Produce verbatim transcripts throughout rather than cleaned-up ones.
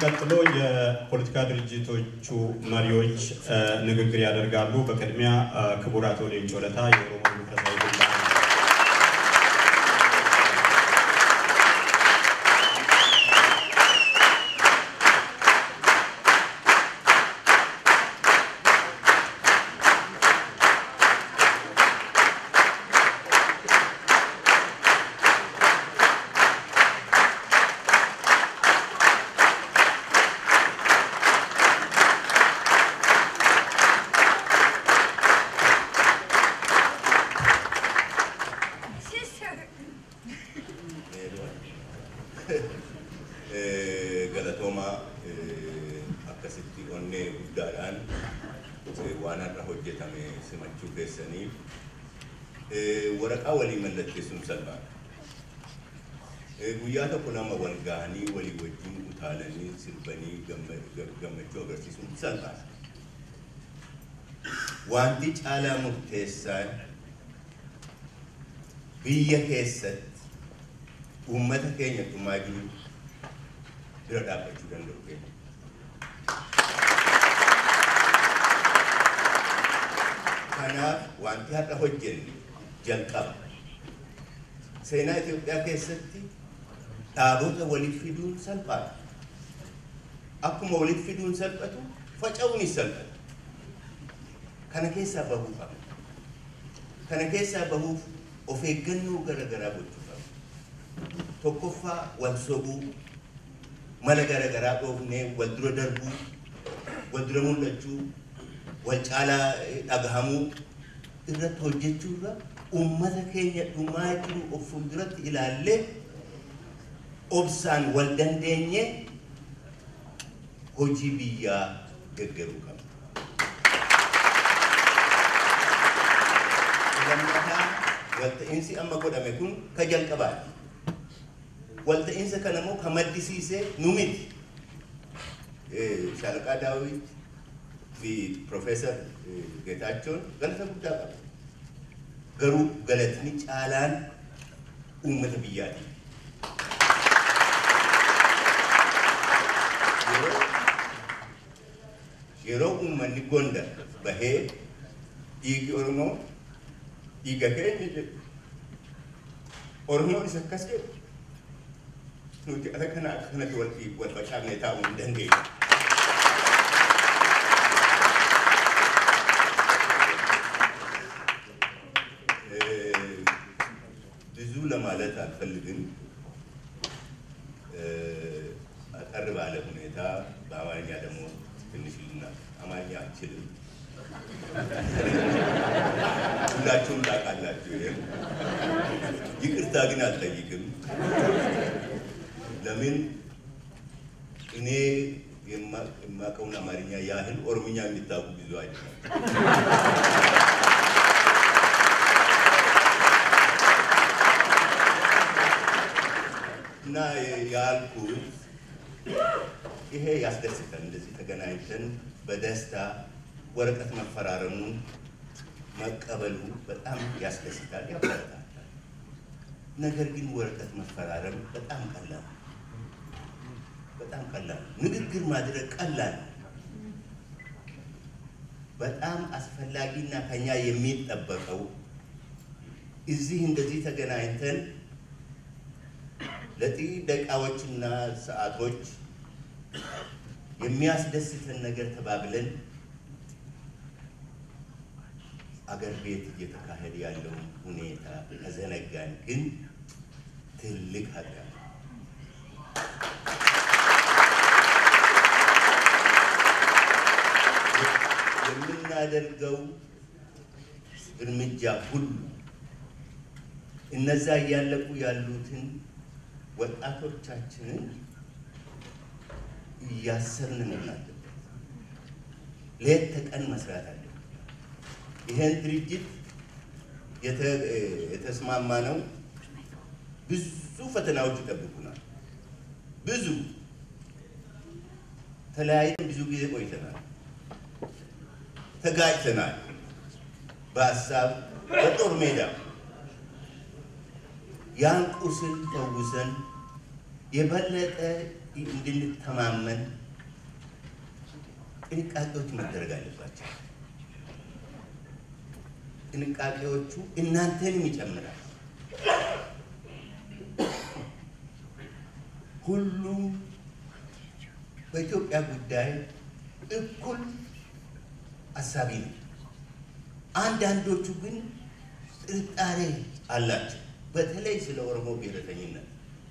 ቀጥሎ የፖለቲካ ድርጅቶቹ መሪዎች ንግግር ያደርጋሉ በቅድሚያ ክቡር አቶ ሌንጮ ለታ የኦሮሞ ዲሞክራሲያዊ ግንባር ورقة ولي ملت كسم سلمان. وياته كنا ما والجاني ولي وجين وثالني سلبني جم جم جوجر كسم سلمان. وانتج على مبتسم بيه كيست أمته كينيا تماجلو بردا بجودن لوكين. أنا وانتي هذا هجين جنكاب. سينا إثيوبيا كيستي تابوت ولد فيدون سلبات. أكو مولد فيدون سلباتو فجأوني سلبات. كان كيسا بهوفا. كان كيسا بهوف وفيجنو غرا غرا بوتشوفا. توكوفا والسوبو مالا غرا غرا بوفني والدرو دربو والدرمون لجو والجالا أغهمو إذا توجدتوا أمة كينيا تماجرو أفضلت إلى اللي أبسان والدندنية هجيبيا جرجروكم. لما والتإنسي أما قد أمكن كجل كبار والتإنسي كنمو كمدسيسة نميت شاركا داوي في بروفيسور جيتاچون غلطة بوداقا غرو غلطني چالان أمة بيادي يرو أمة نقوندا بهي إيجي أورمو إيجا كيني أورمو إسا كسكي نوتي أنا كنا كنا تولي والبشار نتاو مدنجي ለማለት አልፈልግም አቀርብ አለ ሁኔታ በአማርኛ ደግሞ ትንሽ ልና አማርኛ አልችልም ሁላችሁም ታውቃላችሁ ይቅርታ ግን አልጠይቅም ለምን እኔ የማውቀውን አማርኛ ያህል ኦሮምኛ የሚታውቁ ብዙ አይደለም እና ያልኩት ይሄ ያስደስታል እንደዚህ ተገናኝተን በደስታ ወረቀት መፈራረሙን መቀበሉ በጣም ያስደስታል ያበረታታል ነገር ግን ወረቀት መፈራረም በጣም ቀላል በጣም ቀላል ንግግር ማድረግ ቀላል በጣም አስፈላጊና ከኛ የሚጠበቀው እዚህ እንደዚህ ተገናኝተን ለጥቂት ደቂቃዎችና ሰዓቶች የሚያስደስተን ነገር ተባብለን አገር ቤት እየተካሄደ ያለው ሁኔታ ከዘነጋን ግን ትልቅ ሀገር የምናደርገው እርምጃ ሁሉ እነዛ ያለቁ ያሉትን ወጣቶቻችንን ያሰርን ማለት ሌት ተቀን መስራት አለ ይሄን ድርጅት የተስማማ ነው ብዙ ፈተናዎች ይጠብቁናል ብዙ ተለያይተን ብዙ ጊዜ ቆይተናል ተጋጭተናል በሐሳብ በጦር ሜዳ ያን ቁስል ተውሰን የበለጠ እንድንተማመን ጥንቃቄዎች መደረግ አለባቸው። ጥንቃቄዎቹ እናንተንም ይጨምራል። ሁሉም በኢትዮጵያ ጉዳይ እኩል አሳቢ ነው። አንዳንዶቹ ግን ጥርጣሬ አላቸው። በተለይ ስለ ኦሮሞ ብሔረተኝነት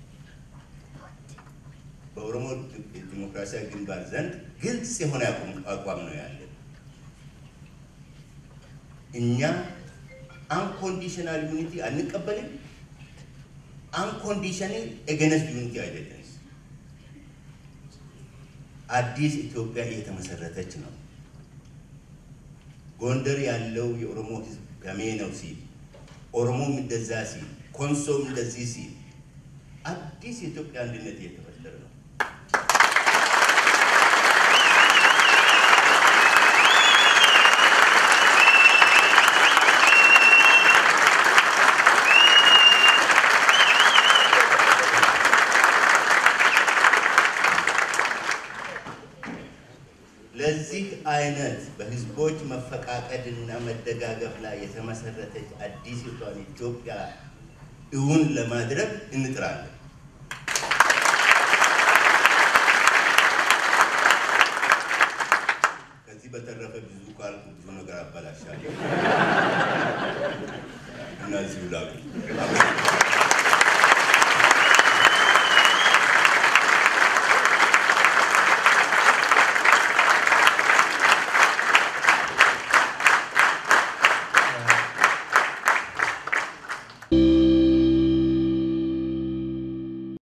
በኦሮሞ ዲሞክራሲያዊ ግንባር ዘንድ ግልጽ የሆነ አቋም ነው ያለው። እኛ አንኮንዲሽናል ዩኒቲ አንቀበልም። አንኮንዲሽናል ኤገነስት ዩኒቲ አይደለም። አዲስ ኢትዮጵያ እየተመሰረተች ነው። ጎንደር ያለው የኦሮሞ ህዝብ ገሜ ነው ሲል ኦሮሞም እንደዛ ሲል ኮንሶም እንደዚህ ሲል አዲስ የኢትዮጵያ አንድነት እየተፈጠረ ነው። ለዚህ አይነት በህዝቦች መፈቃቀድና መደጋገፍ ላይ የተመሰረተች አዲስ ኢትዮጵያ እውን ለማድረግ እንጥራለን። ከዚህ በተረፈ ብዙ ቃል ብዙ ነገር አባላሻለሁ እና እዚሁ ላቁ።